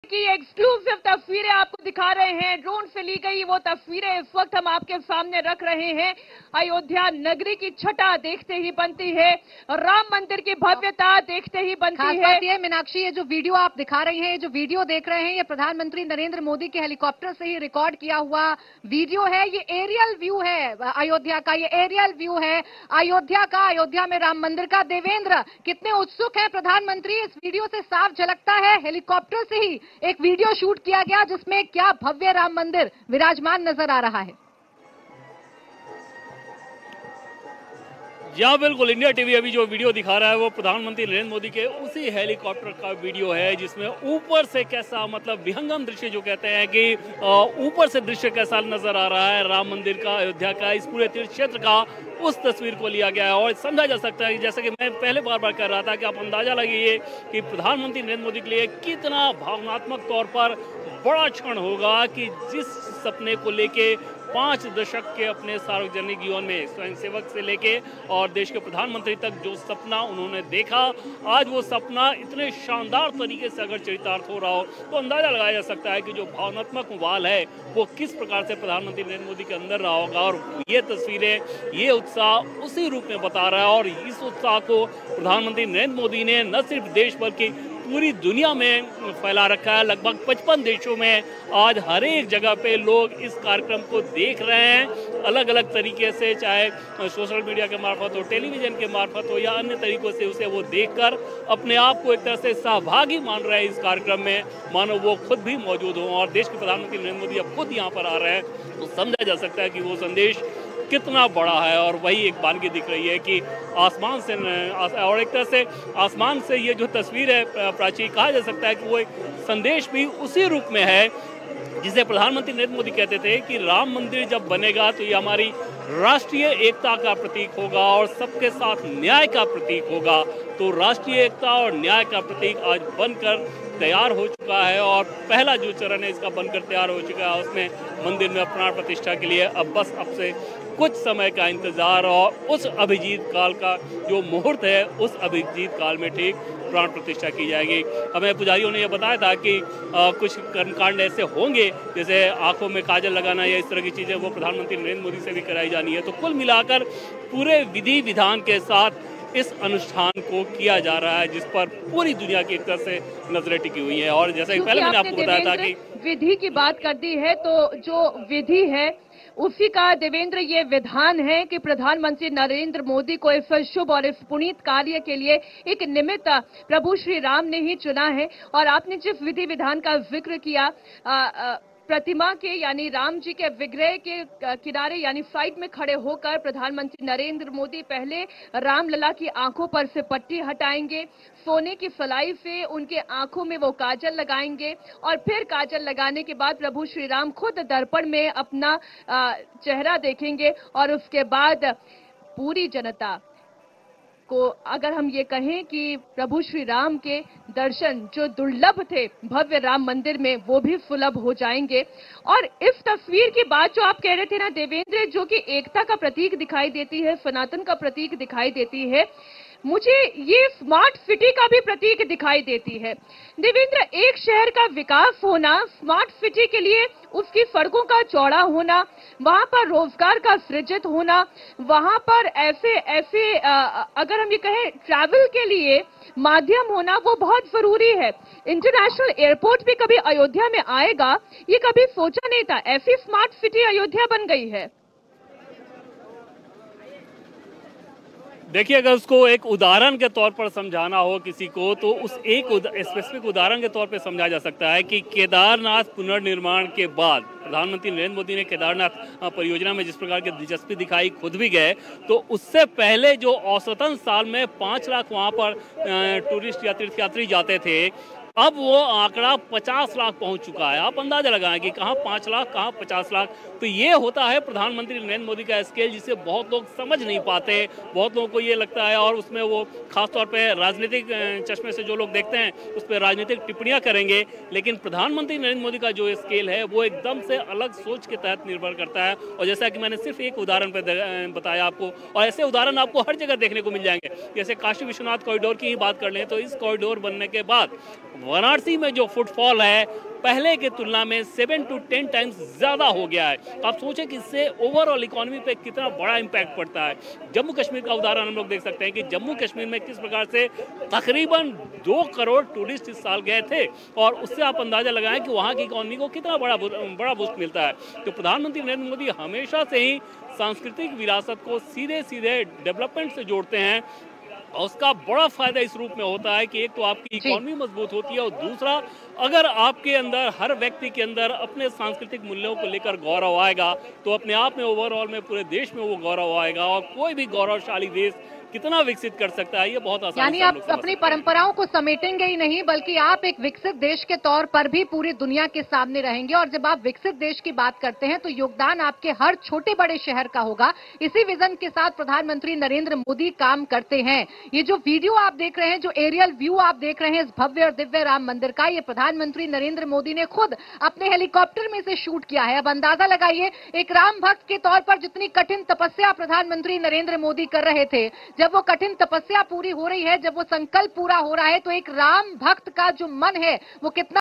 की एक्सक्लूसिव तस्वीरें आपको दिखा रहे हैं। ड्रोन से ली गई वो तस्वीरें इस वक्त हम आपके सामने रख रहे हैं। अयोध्या नगरी की छटा देखते ही बनती है, राम मंदिर की भव्यता देखते ही बनती है। खास बात यह मीनाक्षी, ये जो वीडियो आप दिखा रही हैं, ये जो वीडियो देख रहे हैं, ये प्रधानमंत्री नरेंद्र मोदी के हेलीकॉप्टर से ही रिकॉर्ड किया हुआ वीडियो है। ये एरियल व्यू है अयोध्या का, ये एरियल व्यू है अयोध्या का, अयोध्या में राम मंदिर का। देवेंद्र, कितने उत्सुक है प्रधानमंत्री, इस वीडियो से साफ झलकता है। हेलीकॉप्टर से ही एक वीडियो शूट किया गया जिसमें क्या भव्य राम मंदिर विराजमान नजर आ रहा है। या बिल्कुल, इंडिया टीवी अभी जो वीडियो दिखा रहा है वो प्रधानमंत्री नरेंद्र मोदी के उसी हेलीकॉप्टर का वीडियो है, जिसमें ऊपर से कैसा, मतलब विहंगम दृश्य जो कहते हैं कि ऊपर से दृश्य कैसा नजर आ रहा है राम मंदिर का, अयोध्या का, इस पूरे तीर्थ क्षेत्र का, उस तस्वीर को लिया गया है। और समझा जा सकता है, जैसे कि मैं पहले बार बार कह रहा था, कि आप अंदाजा लगाइए कि प्रधानमंत्री नरेंद्र मोदी के लिए कितना भावनात्मक तौर पर बड़ा क्षण होगा कि जिस सपने को लेके 5 दशक के अपने सार्वजनिक जीवन में स्वयंसेवक से लेके और देश के प्रधानमंत्री तक जो सपना उन्होंने देखा, आज वो सपना इतने शानदार तरीके से अगर चरितार्थ हो रहा हो तो अंदाजा लगाया जा सकता है कि जो भावनात्मक उबाल है वो किस प्रकार से प्रधानमंत्री नरेंद्र मोदी के अंदर रहा होगा। और ये तस्वीरें, ये उत्साह उसी रूप में बता रहा है। और इस उत्साह को प्रधानमंत्री नरेंद्र मोदी ने न सिर्फ देश बल्कि पूरी दुनिया में फैला रखा है। लगभग 55 देशों में आज हर एक जगह पे लोग इस कार्यक्रम को देख रहे हैं, अलग अलग तरीके से, चाहे सोशल मीडिया के मार्फत हो, टेलीविजन के मार्फत हो, या अन्य तरीकों से उसे वो देखकर अपने आप को एक तरह से सहभागी मान रहे हैं इस कार्यक्रम में, मानो वो खुद भी मौजूद हों। और देश के प्रधानमंत्री नरेंद्र मोदी अब खुद यहाँ पर आ रहे हैं, तो समझा जा सकता है कि वो संदेश कितना बड़ा है। और वही एक वानगी दिख रही है कि आसमान से, और एक तरह से आसमान से ये जो तस्वीर है प्राची, कहा जा सकता है कि वो एक संदेश भी उसी रूप में है जिसे प्रधानमंत्री नरेंद्र मोदी कहते थे कि राम मंदिर जब बनेगा तो ये हमारी राष्ट्रीय एकता का प्रतीक होगा और सबके साथ न्याय का प्रतीक होगा। तो राष्ट्रीय एकता और न्याय का प्रतीक आज बनकर तैयार हो चुका है, और पहला जो चरण है इसका बनकर तैयार हो चुका है। उसमें मंदिर में प्राण प्रतिष्ठा के लिए अब से कुछ समय का इंतजार, और उस अभिजीत काल का जो मुहूर्त है, उस अभिजीत काल में ठीक प्राण प्रतिष्ठा की जाएगी। हमें पुजारियों ने यह बताया था कि कुछ कर्मकांड ऐसे होंगे, जैसे आंखों में काजल लगाना या इस तरह की चीज़ें, वो प्रधानमंत्री नरेंद्र मोदी से भी कराई जानी है। तो कुल मिलाकर पूरे विधि विधान के साथ इस अनुष्ठान को किया जा रहा है, जिस पर पूरी दुनिया की एक तरह से नजरें टिकी हुई है। और जैसे पहले मैंने आपको बताया था कि विधि की बात कर दी है, तो जो विधि है उसी का देवेंद्र ये विधान है कि प्रधानमंत्री नरेंद्र मोदी को इस शुभ और इस पुनीत कार्य के लिए एक निमित्त प्रभु श्री राम ने ही चुना है। और आपने जिस विधि विधान का जिक्र किया, प्रतिमा के यानी राम जी के विग्रह के किनारे यानी साइड में खड़े होकर प्रधानमंत्री नरेंद्र मोदी पहले रामलला की आंखों पर से पट्टी हटाएंगे, सोने की सलाई से उनके आंखों में वो काजल लगाएंगे, और फिर काजल लगाने के बाद प्रभु श्री राम खुद दर्पण में अपना चेहरा देखेंगे। और उसके बाद पूरी जनता को, अगर हम ये कहें कि प्रभु श्री राम के दर्शन जो दुर्लभ थे भव्य राम मंदिर में, वो भी सुलभ हो जाएंगे। और इस तस्वीर की बात जो आप कह रहे थे ना देवेंद्र, जो कि एकता का प्रतीक दिखाई देती है, सनातन का प्रतीक दिखाई देती है, मुझे ये स्मार्ट सिटी का भी प्रतीक दिखाई देती है। देवेंद्र, एक शहर का विकास होना, स्मार्ट सिटी के लिए उसकी सड़कों का चौड़ा होना, वहां पर रोजगार का सृजित होना, वहां पर ऐसे अगर हम ये कहें ट्रैवल के लिए माध्यम होना, वो बहुत जरूरी है। इंटरनेशनल एयरपोर्ट भी कभी अयोध्या में आएगा, ये कभी सोचा नहीं था। ऐसी स्मार्ट सिटी अयोध्या बन गई है। देखिए, अगर उसको एक उदाहरण के तौर पर समझाना हो किसी को, तो उस एक स्पेसिफिक उदाहरण के तौर पर समझा जा सकता है कि केदारनाथ पुनर्निर्माण के बाद प्रधानमंत्री नरेंद्र मोदी ने केदारनाथ परियोजना में जिस प्रकार की दिलचस्पी दिखाई, खुद भी गए, तो उससे पहले जो औसतन साल में 5 लाख वहाँ पर टूरिस्ट या तीर्थयात्री जाते थे, अब वो आंकड़ा 50 लाख पहुंच चुका है। आप अंदाजा लगाएं कि कहाँ 5 लाख, कहाँ 50 लाख। तो ये होता है प्रधानमंत्री नरेंद्र मोदी का स्केल, जिसे बहुत लोग समझ नहीं पाते। बहुत लोगों को ये लगता है, और उसमें वो खासतौर पे राजनीतिक चश्मे से जो लोग देखते हैं उस पर राजनीतिक टिप्पणियां करेंगे, लेकिन प्रधानमंत्री नरेंद्र मोदी का जो स्केल है वो एकदम से अलग सोच के तहत निर्भर करता है। और जैसा कि मैंने सिर्फ एक उदाहरण पर बताया आपको, और ऐसे उदाहरण आपको हर जगह देखने को मिल जाएंगे। जैसे काशी विश्वनाथ कॉरिडोर की ही बात कर लें, तो इस कॉरिडोर बनने के बाद वाराणसी में जो फुटफॉल है पहले के तुलना में 7 to 10 टाइम्स ज्यादा हो गया है। आप सोचें कि इससे ओवरऑल इकोनॉमी पे कितना बड़ा इंपैक्ट पड़ता है। जम्मू कश्मीर का उदाहरण हम लोग देख सकते हैं कि जम्मू कश्मीर में किस प्रकार से तकरीबन 2 करोड़ टूरिस्ट इस साल गए थे, और उससे आप अंदाजा लगाएं कि वहां की इकोनॉमी को कितना बड़ा बूस्ट मिलता है। तो प्रधानमंत्री नरेंद्र मोदी हमेशा से ही सांस्कृतिक विरासत को सीधे सीधे डेवलपमेंट से जोड़ते हैं, और उसका बड़ा फायदा इस रूप में होता है कि एक तो आपकी इकोनॉमी मजबूत होती है, और दूसरा अगर आपके अंदर, हर व्यक्ति के अंदर अपने सांस्कृतिक मूल्यों को लेकर गौरव आएगा तो अपने आप में ओवरऑल में पूरे देश में वो गौरव आएगा, और कोई भी गौरवशाली देश कितना विकसित कर सकता है ये बहुत आसान। यानी आप अपनी परंपराओं को समेटेंगे ही नहीं, बल्कि आप एक विकसित देश के तौर पर भी पूरी दुनिया के सामने रहेंगे। और जब आप विकसित देश की बात करते हैं तो योगदान आपके हर छोटे बड़े शहर का होगा। इसी विजन के साथ प्रधानमंत्री नरेंद्र मोदी काम करते हैं। ये जो वीडियो आप देख रहे हैं, जो एरियल व्यू आप देख रहे हैं इस भव्य और दिव्य राम मंदिर का, ये प्रधानमंत्री नरेंद्र मोदी ने खुद अपने हेलीकॉप्टर में से शूट किया है। अब अंदाजा लगाइए, एक राम भक्त के तौर पर जितनी कठिन तपस्या प्रधानमंत्री नरेंद्र मोदी कर रहे थे, जब वो कठिन तपस्या पूरी हो रही है, जब वो संकल्प पूरा हो रहा है, तो एक राम भक्त का जो मन है वो कितना